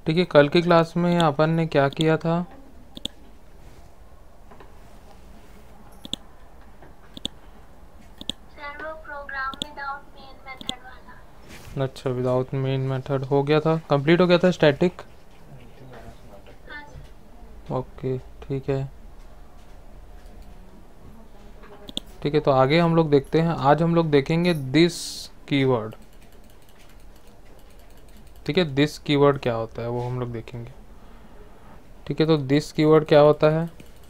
ठीक है, कल की क्लास में अपन ने क्या किया था? सर वो प्रोग्राम विदाउट मेन मेथड वाला। अच्छा, विदाउट मेन मेथड हो गया था, कंप्लीट हो गया था स्टैटिक। हाँ सर। ओके, ठीक है। ठीक है, तो आगे हम लोग देखते हैं। आज हम लोग देखेंगे दिस कीवर्ड। ठीक है, दिस कीवर्ड क्या होता है वो हम लोग देखेंगे। ठीक है, तो दिस कीवर्ड क्या होता है?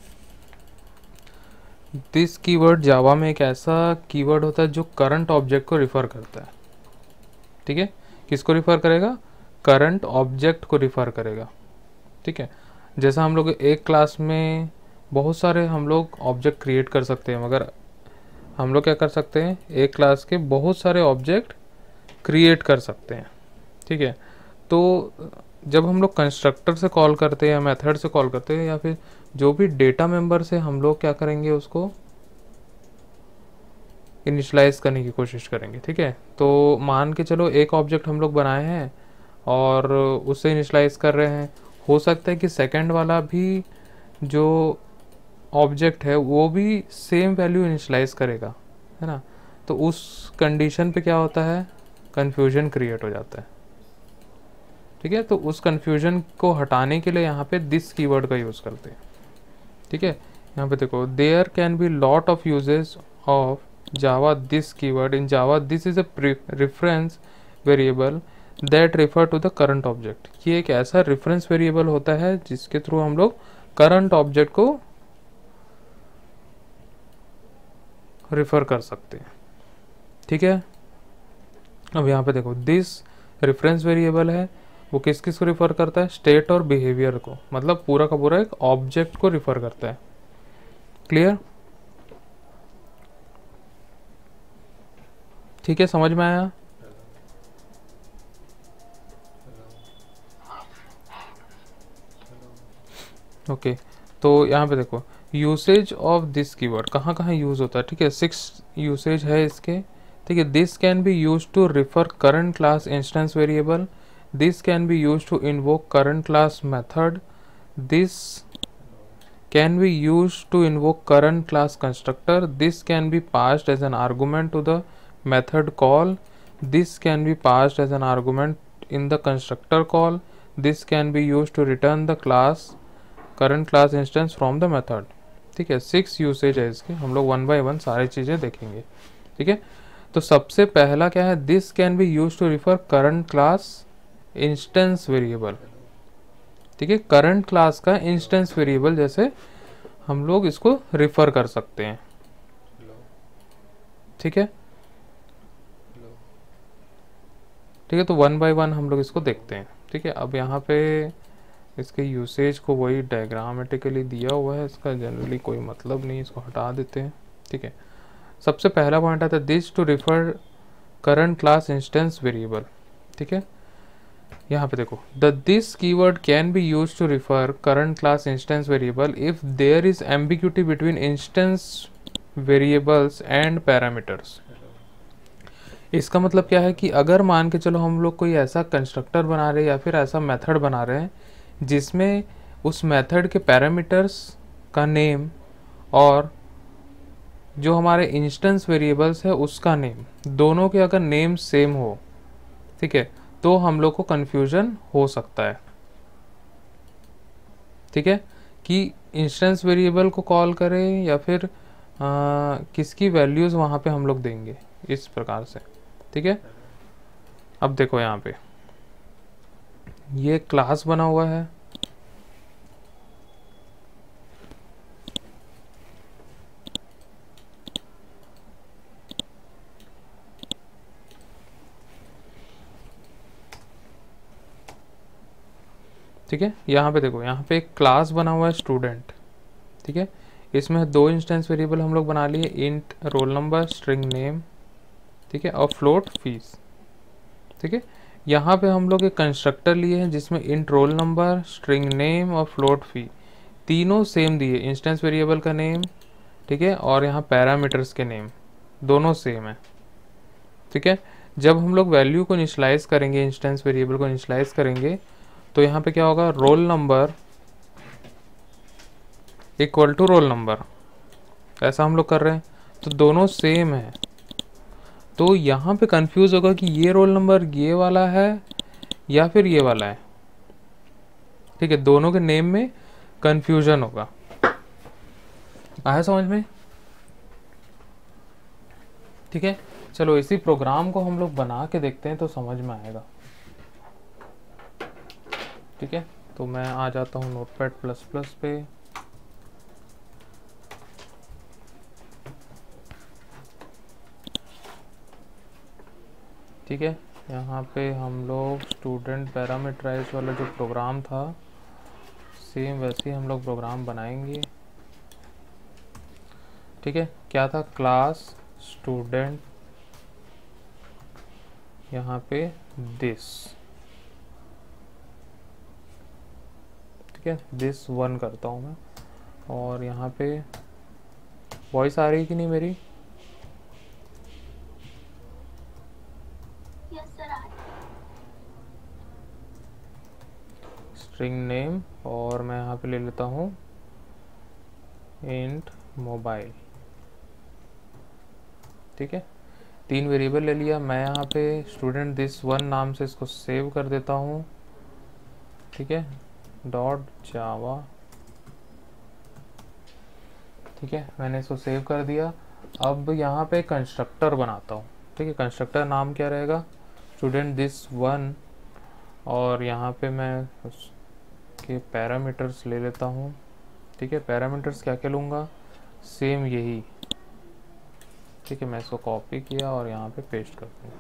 दिस कीवर्ड जावा में एक ऐसा कीवर्ड होता है जो करंट ऑब्जेक्ट को रिफर करता है। ठीक है, किसको रिफर करेगा? करंट ऑब्जेक्ट को रिफर करेगा। ठीक है, जैसा हम लोग एक क्लास में बहुत सारे हम लोग ऑब्जेक्ट क्रिएट कर सकते हैं, मगर हम लोग क्या कर सकते हैं, एक क्लास के बहुत सारे ऑब्जेक्ट क्रिएट कर सकते हैं। ठीक है, तो जब हम लोग कंस्ट्रक्टर से कॉल करते हैं या मेथड से कॉल करते हैं या फिर जो भी डेटा मेंबर से हम लोग क्या करेंगे, उसको इनिशलाइज करने की कोशिश करेंगे। ठीक है, तो मान के चलो एक ऑब्जेक्ट हम लोग बनाए हैं और उससे इनिशलाइज कर रहे हैं। हो सकता है कि सेकंड वाला भी जो ऑब्जेक्ट है वो भी सेम वैल्यू इनिशलाइज करेगा, है ना। तो उस कंडीशन पे क्या होता है, कन्फ्यूजन क्रिएट हो जाता है। ठीक है, तो उस कन्फ्यूजन को हटाने के लिए यहाँ पे दिस कीवर्ड का यूज़ करते हैं। ठीक है, यहाँ पे देखो, there can be lot of uses of Java this keyword in Java. This is a reference variable that refer to the current object. ये एक ऐसा रेफरेंस वेरिएबल होता है जिसके थ्रू हम लोग करंट ऑब्जेक्ट को रेफर कर सकते हैं। ठीक है, अब यहाँ पे देखो, दिस रेफरेंस वेरिएबल है, वो किस किस को रिफर करता है? स्टेट और बिहेवियर को, मतलब पूरा का पूरा एक ऑब्जेक्ट को रिफर करता है। क्लियर? ठीक है, समझ में आया? ओके, तो यहाँ पे देखो, यूसेज ऑफ दिस कीवर्ड कहाँ कहाँ यूज होता है। ठीक है, 6 यूसेज है इसके। ठीक है, this can be use to refer current class instance variable. This can be use to invoke current class method. This can be used to invoke current class constructor. This can be passed as an argument to the method call. This can be passed as an argument in the constructor call. This can be used to return the class current class instance from the method. ठीक है, 6 usage है इसके, हम लोग 1 bye 1 सारी चीज़ें देखेंगे। ठीक है, तो सबसे पहला क्या है, this can be use to refer current class instance variable. ठीक है, करंट क्लास का इंस्टेंस वेरिएबल जैसे हम लोग इसको रिफर कर सकते हैं। ठीक है, ठीक है, तो 1 बाय 1 हम लोग इसको देखते हैं। ठीक है, अब यहाँ पे इसके यूसेज को वही डायग्रामेटिकली दिया हुआ है, इसका जनरली कोई मतलब नहीं, इसको हटा देते हैं। ठीक है, सबसे पहला पॉइंट आता है this to refer current class instance variable. ठीक है, यहाँ पे देखो, the this keyword can be use to refer current class instance variable if there is ambiguity between instance variables and parameters. इसका मतलब क्या है कि अगर मान के चलो हम लोग कोई ऐसा कंस्ट्रक्टर बना रहे हैं या फिर ऐसा मेथड बना रहे हैं जिसमें उस मेथड के पैरामीटर्स का नेम और जो हमारे इंस्टेंस वेरिएबल्स है उसका नेम, दोनों के अगर नेम सेम हो, ठीक है, तो हम लोग को कन्फ्यूजन हो सकता है। ठीक है, कि इंस्टेंस वेरिएबल को कॉल करें या फिर किसकी वैल्यूज़ वहाँ पे हम लोग देंगे, इस प्रकार से। ठीक है, अब देखो यहाँ पे ये क्लास बना हुआ है। ठीक है, यहाँ पे देखो, यहाँ पे एक क्लास बना हुआ है स्टूडेंट। ठीक है, इसमें 2 इंस्टेंस वेरिएबल हम लोग बना लिए, int roll number, string name, ठीक है, और फ्लोट फीस। ठीक है, यहाँ पे हम लोग एक कंस्ट्रक्टर लिए हैं जिसमें int roll number, string name और फ्लोट फी तीनों सेम दिए, इंस्टेंस वेरिएबल का नेम, ठीक है, और यहाँ पैरामीटर्स के नेम दोनों सेम है। ठीक है, जब हम लोग वैल्यू को इनिशलाइज करेंगे, इंस्टेंस वेरिएबल को इनिशलाइज करेंगे, तो यहाँ पे क्या होगा, roll number equal to roll number, ऐसा हम लोग कर रहे हैं, तो दोनों सेम है। तो यहाँ पे कंफ्यूज होगा कि ये रोल नंबर ये वाला है या फिर ये वाला है, ठीक है, दोनों के नेम में कंफ्यूजन होगा। आया समझ में? ठीक है, चलो इसी प्रोग्राम को हम लोग बना के देखते हैं तो समझ में आएगा। ठीक है, तो मैं आ जाता हूँ नोटपैड प्लस प्लस पे। ठीक है, यहाँ पे हम लोग स्टूडेंट पैरामीटराइज वाला जो प्रोग्राम था सेम वैसे ही हम लोग प्रोग्राम बनाएंगे। ठीक है, क्या था, क्लास स्टूडेंट, यहाँ पे दिस, ठीक है, दिस 1 करता हूँ मैं, और यहाँ पे वॉइस आ रही कि नहीं मेरी? Yes sir. स्ट्रिंग नेम, और मैं यहाँ पे ले लेता हूँ इंट मोबाइल। ठीक है, 3 वेरिएबल ले लिया। मैं यहाँ पे स्टूडेंट दिस 1 नाम से इसको सेव कर देता हूँ। ठीक है, डॉट जावा। ठीक है, मैंने इसको सेव कर दिया। अब यहाँ पे कंस्ट्रक्टर बनाता हूँ। ठीक है, कंस्ट्रक्टर नाम क्या रहेगा, स्टूडेंट दिस 1, और यहाँ पे मैं उसके पैरामीटर्स ले लेता हूँ। ठीक है, पैरामीटर्स क्या क्या लूँगा, सेम यही। ठीक है, मैं इसको कॉपी किया और यहाँ पे पेस्ट कर दूँ।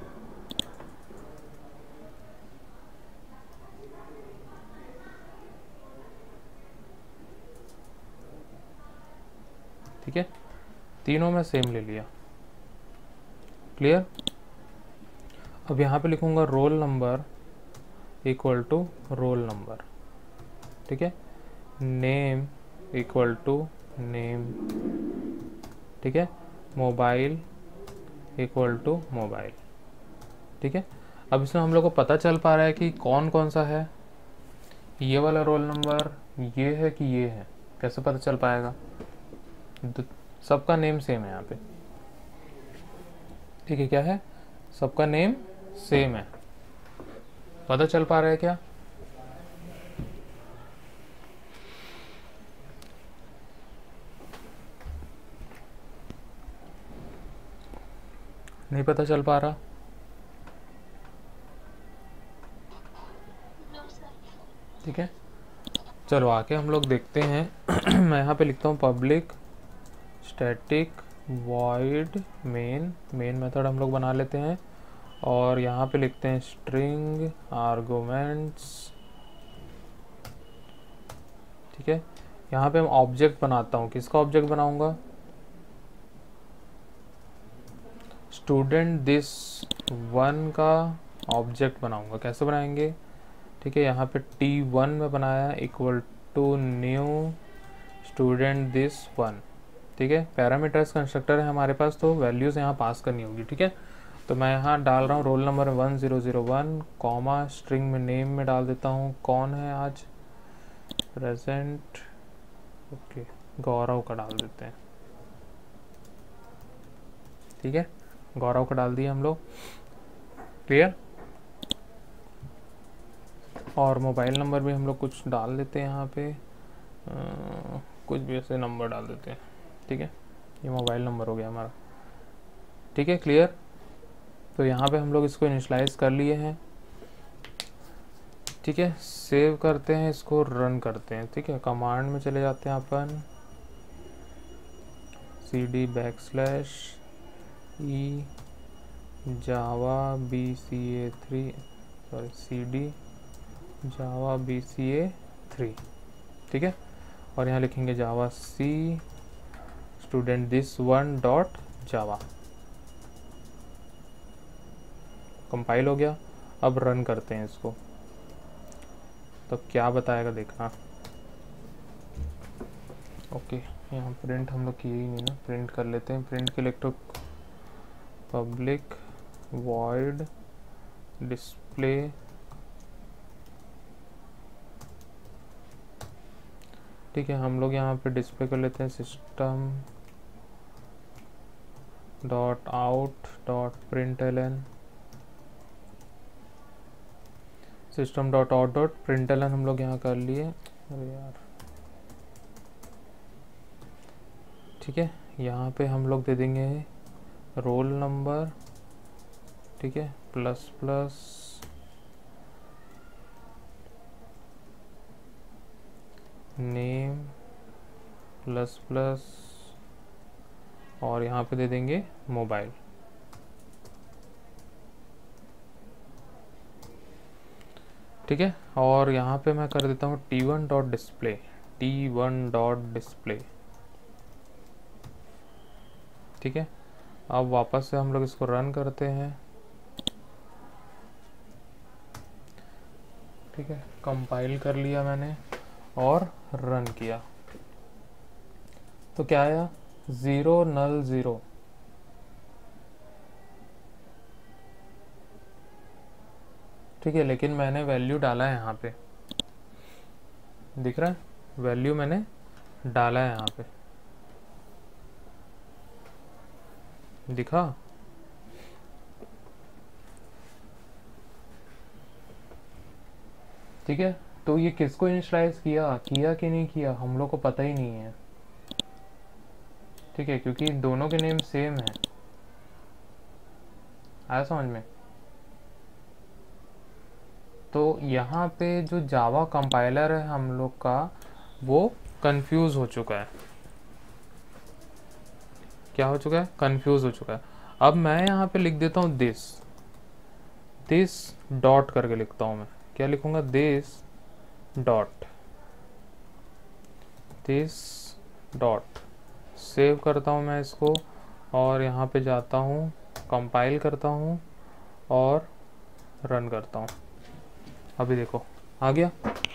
ठीक है, तीनों में सेम ले लिया। क्लियर? अब यहाँ पे लिखूँगा roll number equal to roll number. ठीक है, नेम इक्वल टू नेम। ठीक है, मोबाइल इक्वल टू मोबाइल। ठीक है, अब इसमें हम लोग को पता चल पा रहा है कि कौन कौन सा है, ये वाला रोल नंबर ये है कि ये है। कैसे पता चल पाएगा, सबका नेम सेम है यहाँ पे। ठीक है, क्या है, सबका नेम सेम है। पता चल पा रहा है क्या? नहीं पता चल पा रहा? No sir. ठीक है, चलो आके हम लोग देखते हैं। मैं यहाँ पे लिखता हूँ public static void main, main method हम लोग बना लेते हैं, और यहाँ पे लिखते हैं स्ट्रिंग आर्गुमेंट्स। ठीक है, यहाँ पे मैं ऑब्जेक्ट बनाता हूँ। किसका ऑब्जेक्ट बनाऊंगा, स्टूडेंट दिस 1 का ऑब्जेक्ट बनाऊंगा। कैसे बनाएंगे, ठीक है, यहाँ पे T1 में बनाया equal to new student this 1। ठीक है, पैरामीटर्स कंस्ट्रक्टर है हमारे पास, तो वैल्यूज़ यहाँ पास करनी होगी। ठीक है, तो मैं यहाँ डाल रहा हूँ रोल नंबर 1001, कॉमा स्ट्रिंग में नेम में डाल देता हूँ कौन है आज प्रेजेंट। ओके, गौरव का डाल देते हैं। ठीक है, गौरव का डाल दिया हम लोग। क्लियर? और मोबाइल नंबर भी हम लोग कुछ डाल देते हैं यहाँ पे, कुछ भी ऐसे नंबर डाल देते हैं। ठीक है, ये मोबाइल नंबर हो गया हमारा। ठीक है, क्लियर? तो यहाँ पे हम लोग इसको इनिशियलाइज कर लिए हैं। ठीक है, सेव करते हैं, इसको रन करते हैं। ठीक है, कमांड में चले जाते हैं अपन, cd \e java bca3, sorry cd java bca3। ठीक है, और यहाँ लिखेंगे javac student this 1 dot java. Compile हो गया। अब रन करते हैं इसको, तो क्या बताएगा देखना। ओके, यहाँ प्रिंट हम लोग किए ही नहीं ना, प्रिंट कर लेते हैं। प्रिंट के लिए तो पब्लिक वॉइड डिस्प्ले ठीक है, हम लोग यहाँ पे डिस्प्ले कर लेते हैं system dot out dot println, system dot out dot println हम लोग यहाँ कर लिए। अरे यार, ठीक है, यहाँ पे हम लोग दे देंगे रोल नंबर, ठीक है, plus plus name plus plus, और यहाँ पे दे देंगे मोबाइल। ठीक है, और यहाँ पे मैं कर देता हूँ t1 dot display, t1 dot display. ठीक है, अब वापस से हम लोग इसको रन करते हैं। ठीक है, कंपाइल कर लिया मैंने और रन किया, तो क्या आया, 0 null 0। ठीक है, लेकिन मैंने वैल्यू डाला है यहाँ पे, दिख रहा है, वैल्यू मैंने डाला है यहाँ पे, दिखा। ठीक है, तो ये किसको इनिशियलाइज किया कि नहीं किया, हम लोग को पता ही नहीं है। ठीक है, क्योंकि दोनों के नेम सेम है। आया समझ में? तो यहाँ पे जो जावा कंपाइलर है हम लोग का, वो कंफ्यूज हो चुका है। क्या हो चुका है? कंफ्यूज हो चुका है। अब मैं यहाँ पे लिख देता हूँ दिस डॉट करके लिखता हूँ मैं। क्या लिखूंगा? दिस डॉट सेव करता हूँ मैं इसको, और यहाँ पे जाता हूँ, कंपाइल करता हूँ और रन करता हूँ। अभी देखो आ गया।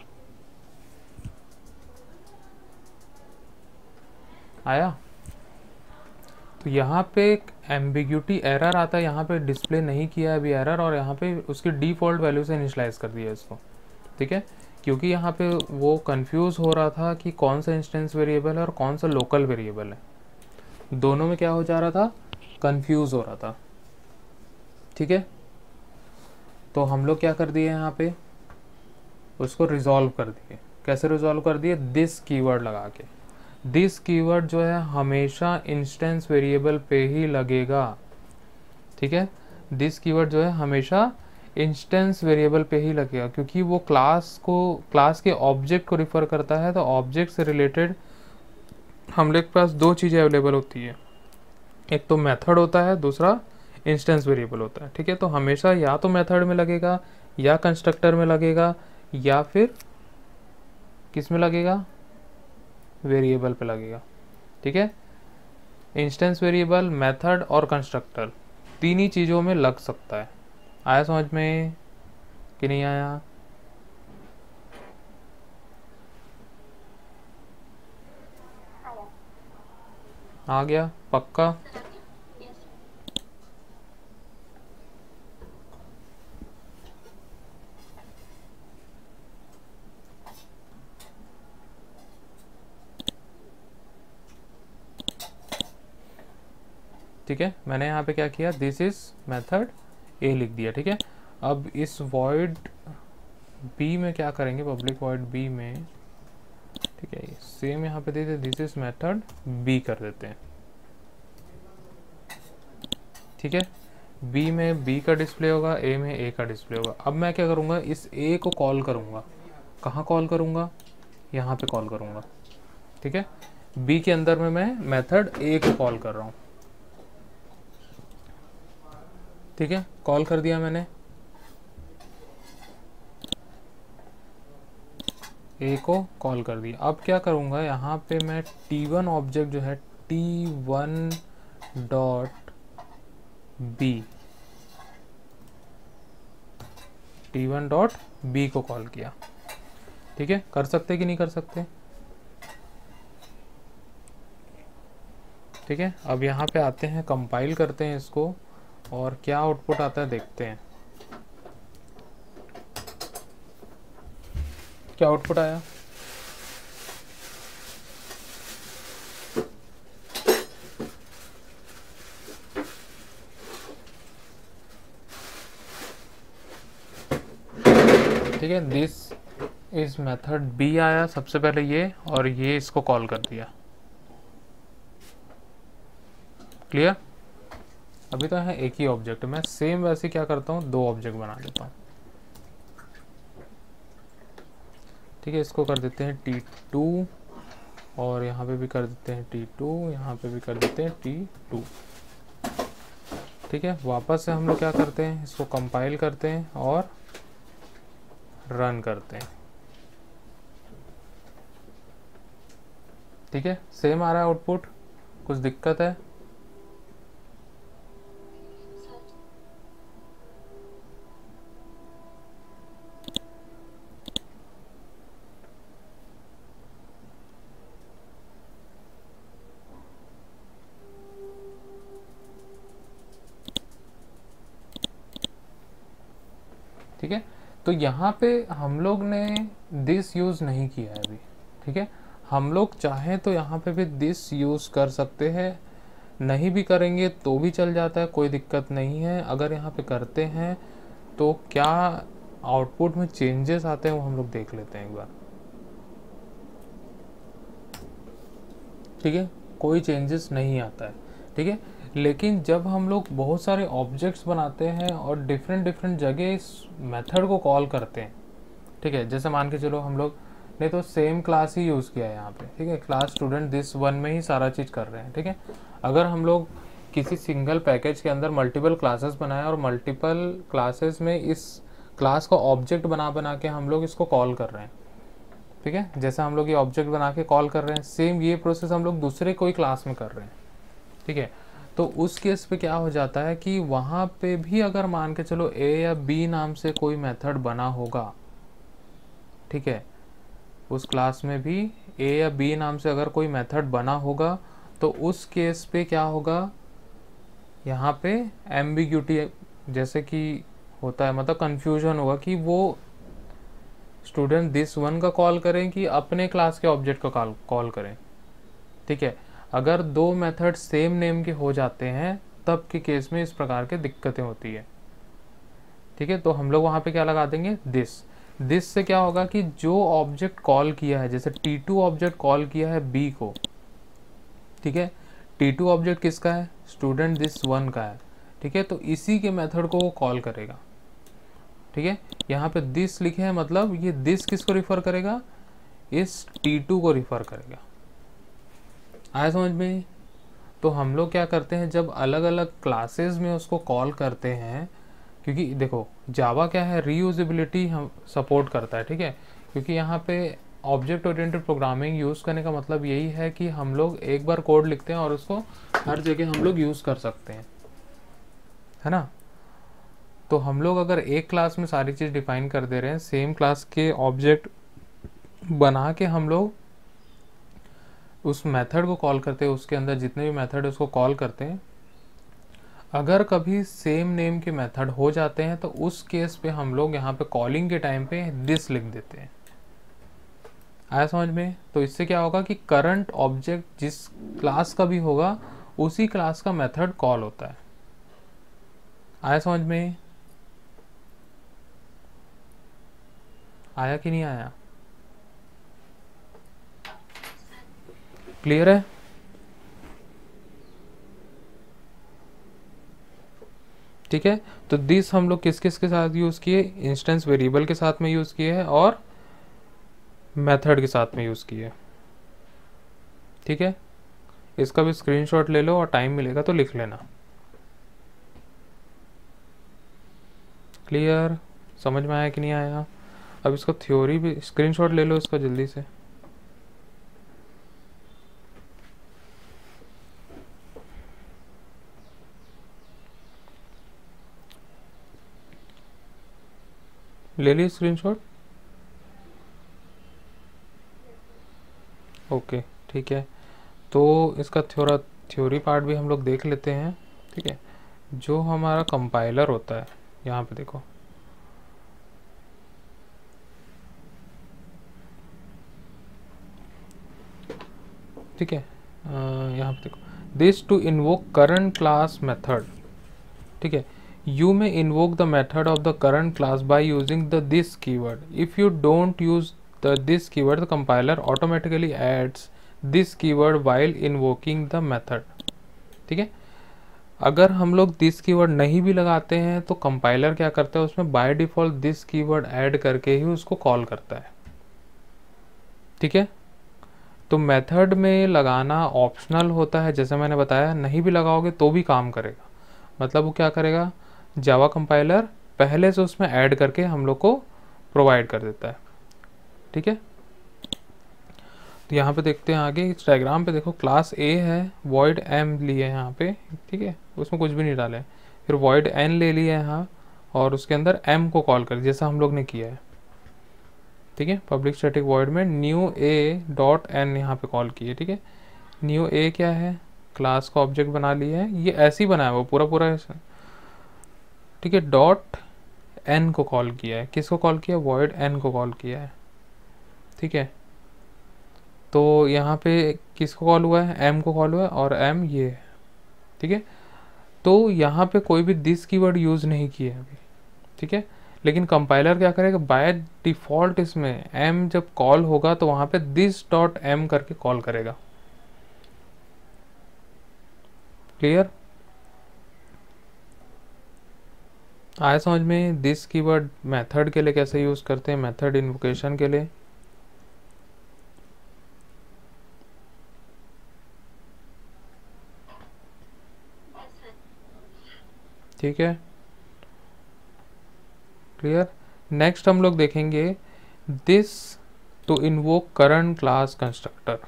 आया? तो यहाँ पे एक एम्बिग्यूटी एरर आता है, यहाँ पे डिस्प्ले नहीं किया है अभी एरर, और यहाँ पे उसकी डिफ़ॉल्ट वैल्यू से इनिशियलाइज कर दिया इसको। ठीक है, क्योंकि यहाँ पे वो कंफ्यूज हो रहा था कि कौन सा इंस्टेंस वेरिएबल है और कौन सा लोकल वेरिएबल है। दोनों में क्या हो जा रहा था? कंफ्यूज हो रहा था। ठीक है, तो हम लोग क्या कर दिए यहाँ पे, उसको रिजॉल्व कर दिए। कैसे रिजॉल्व कर दिए? दिस कीवर्ड लगा के। दिस कीवर्ड जो है हमेशा इंस्टेंस वेरिएबल पे ही लगेगा। ठीक है, दिस कीवर्ड जो है हमेशा इंस्टेंस वेरिएबल पे ही लगेगा, क्योंकि वो क्लास के ऑब्जेक्ट को रिफर करता है। तो ऑब्जेक्ट से रिलेटेड हम लोग के पास दो चीज़ें अवेलेबल होती है, एक तो मेथड होता है, दूसरा इंस्टेंस वेरिएबल होता है। ठीक है, तो हमेशा या तो मेथड में लगेगा, या कंस्ट्रक्टर में लगेगा, या फिर किस में लगेगा? वेरिएबल पे लगेगा। ठीक है, इंस्टेंस वेरिएबल, मेथड और कंस्ट्रक्टर, तीन ही चीज़ों में लग सकता है। आया समझ में कि नहीं आया? आ गया पक्का? ठीक है, मैंने यहाँ पे क्या किया, दिस इज मेथड ए लिख दिया। ठीक है, अब इस वॉइड बी में क्या करेंगे, पब्लिक वॉइड बी में, ठीक है, सेम यहाँ पे देते दिस इज मेथड बी कर देते हैं। ठीक है, बी में बी का डिस्प्ले होगा, ए में ए का डिस्प्ले होगा। अब मैं क्या करूँगा, इस ए को कॉल करूँगा। कहाँ कॉल करूँगा? यहाँ पे कॉल करूँगा। ठीक है, बी के अंदर में मैं मेथड ए को कॉल कर रहा हूँ। ठीक है, कॉल कर दिया मैंने, ए को कॉल कर दिया। अब क्या करूँगा, यहाँ पे मैं t1 ऑब्जेक्ट जो है t1 dot B, t1 dot B को कॉल किया। ठीक है, कर सकते कि नहीं कर सकते? ठीक है, अब यहाँ पे आते हैं, कंपाइल करते हैं इसको, और क्या आउटपुट आता है देखते हैं। क्या आउटपुट आया? ठीक है। दिस इज मेथड बी आया सबसे पहले ये, और ये इसको कॉल कर दिया। क्लियर? अभी तो है एक ही ऑब्जेक्ट, मैं सेम वैसे क्या करता हूँ, दो ऑब्जेक्ट बना देता हूँ। ठीक है, इसको कर देते हैं T2 और यहाँ पे भी कर देते हैं T2, यहाँ पे भी कर देते हैं T2। ठीक है, वापस से हम लोग क्या करते हैं, इसको कंपाइल करते हैं और रन करते हैं। ठीक है, सेम आ रहा है आउटपुट, कुछ दिक्कत है? ठीक है, तो यहाँ पे हम लोग ने दिस यूज़ नहीं किया है अभी। ठीक है, हम लोग चाहें तो यहाँ पे भी दिस यूज़ कर सकते हैं, नहीं भी करेंगे तो भी चल जाता है, कोई दिक्कत नहीं है। अगर यहाँ पे करते हैं तो क्या आउटपुट में चेंजेस आते हैं वो हम लोग देख लेते हैं एक बार। ठीक है, कोई चेंजेस नहीं आता है। ठीक है, लेकिन जब हम लोग बहुत सारे ऑब्जेक्ट्स बनाते हैं और डिफरेंट डिफरेंट जगह इस मेथड को कॉल करते हैं, ठीक है, जैसे मान के चलो हम लोग ने तो सेम क्लास ही यूज़ किया है यहाँ पे। ठीक है, क्लास स्टूडेंट दिस वन में ही सारा चीज़ कर रहे हैं। ठीक है, अगर हम लोग किसी सिंगल पैकेज के अंदर मल्टीपल क्लासेस बनाए और मल्टीपल क्लासेस में इस क्लास का ऑब्जेक्ट बना बना के हम लोग इसको कॉल कर रहे हैं। ठीक है, जैसे हम लोग ये ऑब्जेक्ट बना के कॉल कर रहे हैं, सेम ये प्रोसेस हम लोग दूसरे कोई क्लास में कर रहे हैं। ठीक है, तो उस केस पे क्या हो जाता है कि वहाँ पे भी अगर मान के चलो ए या बी नाम से कोई मेथड बना होगा, ठीक है, उस क्लास में भी ए या बी नाम से अगर कोई मेथड बना होगा तो उस केस पे क्या होगा, यहाँ पे एम्बिग्यूटी जैसे कि होता है, मतलब कंफ्यूजन होगा कि वो स्टूडेंट दिस वन का कॉल करें कि अपने क्लास के ऑब्जेक्ट का कॉल करें। ठीक है, अगर दो मेथड सेम नेम के हो जाते हैं तब के केस में इस प्रकार के दिक्कतें होती है। ठीक है, तो हम लोग वहाँ पे क्या लगा देंगे, दिस से क्या होगा कि जो ऑब्जेक्ट कॉल किया है, जैसे T2 ऑब्जेक्ट कॉल किया है B को, ठीक है, T2 ऑब्जेक्ट किसका है, स्टूडेंट दिस वन का है। ठीक है, तो इसी के मेथड को वो कॉल करेगा। ठीक है, यहाँ पे दिस लिखे हैं, मतलब ये दिस किसको रिफर करेगा, इस T2 को रिफर करेगा। आया समझ में? तो हम लोग क्या करते हैं, जब अलग अलग क्लासेस में उसको कॉल करते हैं, क्योंकि देखो जावा क्या है, रीयूजेबिलिटी हम सपोर्ट करता है। ठीक है, क्योंकि यहाँ पे ऑब्जेक्ट ओरिएंटेड प्रोग्रामिंग यूज़ करने का मतलब यही है कि हम लोग एक बार कोड लिखते हैं और उसको हर जगह हम लोग यूज़ कर सकते हैं, है ना। तो हम लोग अगर एक क्लास में सारी चीज़ डिफाइन कर दे रहे हैं, सेम क्लास के ऑब्जेक्ट बना के हम लोग उस मेथड को कॉल करते हैं, उसके अंदर जितने भी मेथड है उसको कॉल करते हैं। अगर कभी सेम नेम के मेथड हो जाते हैं तो उस केस पे हम लोग यहाँ पे कॉलिंग के टाइम पे दिस लिख देते हैं। आया समझ में? तो इससे क्या होगा कि करंट ऑब्जेक्ट जिस क्लास का भी होगा उसी क्लास का मेथड कॉल होता है। आया समझ में? आया कि नहीं आया? क्लियर है? ठीक है, तो दिस हम लोग किस किस के साथ यूज़ किए, इंस्टेंस वेरिएबल के साथ में यूज़ किए हैं और मेथड के साथ में यूज़ किए। ठीक है, इसका भी स्क्रीनशॉट ले लो और टाइम मिलेगा तो लिख लेना। क्लियर? समझ में आया कि नहीं आया? अब इसका थ्योरी भी स्क्रीनशॉट ले लो इसका जल्दी से। ले ली स्क्रीनशॉट? ओके, ठीक है, तो इसका थ्योरी पार्ट भी हम लोग देख लेते हैं। ठीक है, जो हमारा कंपाइलर होता है, यहाँ पे देखो, ठीक है, यहाँ पे देखो, this to invoke current class method. ठीक है, You may invoke the method of the current class by using the this keyword. If you don't use the this keyword, the compiler automatically adds this keyword while invoking the method. ठीक है, अगर हम लोग this keyword नहीं भी लगाते हैं तो कंपाइलर क्या करता है, उसमें by default this keyword add करके ही उसको कॉल करता है. ठीक है, तो मेथड में लगाना ऑप्शनल होता है, जैसे मैंने बताया, नहीं भी लगाओगे तो भी काम करेगा. मतलब वो क्या करेगा, जावा कंपाइलर पहले से उसमें ऐड करके हम लोग को प्रोवाइड कर देता है. ठीक है, तो यहाँ पे देखते हैं आगे. इस डायग्राम पे देखो, क्लास ए है, वॉइड एम लिए है यहाँ पे. ठीक है, उसमें कुछ भी नहीं डाले. फिर वॉइड एन ले लिया है यहाँ, और उसके अंदर एम को कॉल कर, जैसा हम लोग ने किया है. ठीक है, पब्लिक स्टैटिक वॉइड में न्यू ए डॉट एन यहाँ पे कॉल किए. ठीक है, न्यू ए क्या है, क्लास का ऑब्जेक्ट बना लिया है, ये ऐसे ही बनाया वो पूरा पूरा ऐसा. ठीक है, डॉट एन को कॉल किया है. किसको कॉल किया, वॉइड एन को कॉल किया है. ठीक है, तो यहाँ पे किसको कॉल हुआ है, एम को कॉल हुआ है, और एम ये है. ठीक है, तो यहाँ पे कोई भी दिस कीवर्ड यूज़ नहीं किया है अभी. ठीक है, लेकिन कंपाइलर क्या करेगा, बाय डिफ़ॉल्ट इसमें एम जब कॉल होगा तो वहाँ पे दिस डॉट एम करके कॉल करेगा. क्लियर, आया समझ में. दिस कीवर्ड मेथड के लिए कैसे यूज़ करते हैं, मेथड इन्वोकेशन के लिए. ठीक है, क्लियर. नेक्स्ट हम लोग देखेंगे this to invoke current class constructor.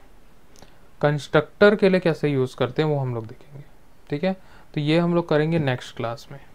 Constructor के लिए कैसे यूज़ करते हैं वो हम लोग देखेंगे. ठीक है, तो ये हम लोग करेंगे नेक्स्ट क्लास में.